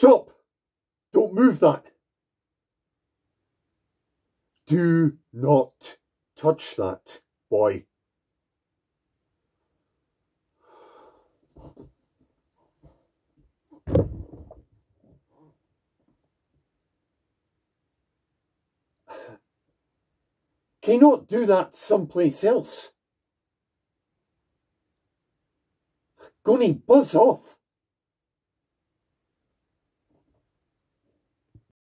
Stop! Don't move that. Do not touch that, boy. Can you not do that someplace else? Gonna buzz off.